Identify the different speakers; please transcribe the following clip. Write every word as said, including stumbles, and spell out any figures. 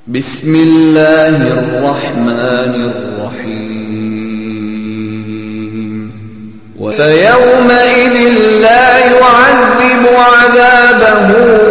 Speaker 1: بسم الله الرحمن الرحيم فيومئذ لا يعذب عذابه